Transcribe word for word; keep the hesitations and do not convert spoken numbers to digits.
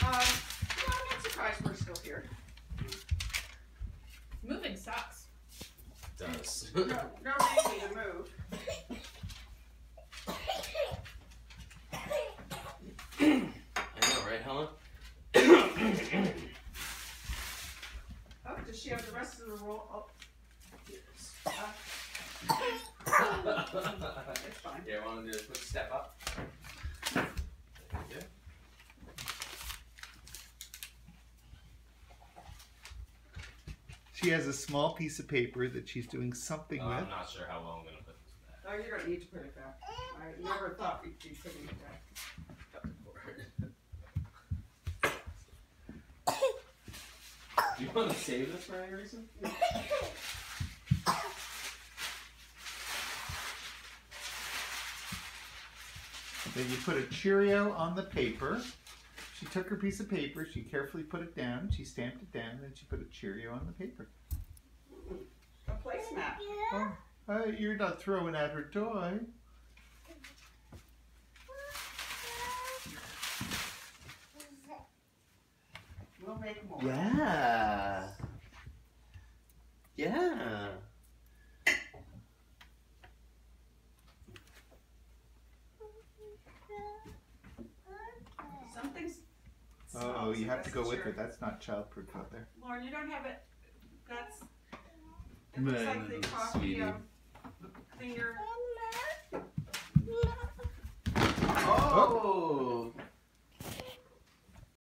no, I'm not surprised we're still here. Moving sucks. It does. No, no reason to move. I know, right, Helen? Oh, does she have the rest of the roll? Oh, yes. Uh, it's fine. Yeah, want to do a quick step up? There you go. She has a small piece of paper that she's doing something Oh, with. I'm not sure how well I'm going to put this back. No, you don't need to put it back. I never thought we'd be putting it back. Do you want to save this for any reason? Then you put a Cheerio on the paper. She took her piece of paper, she carefully put it down, she stamped it down, and she put a Cheerio on the paper. A placemat. Oh, uh, you're not throwing at her toy. We'll make more. Yeah. Yeah. Something's. Oh, you have to go with your... it. That's not childproof out there. Lauren, you don't have it. That's. It looks like the copy Sweetie. of the finger. Oh!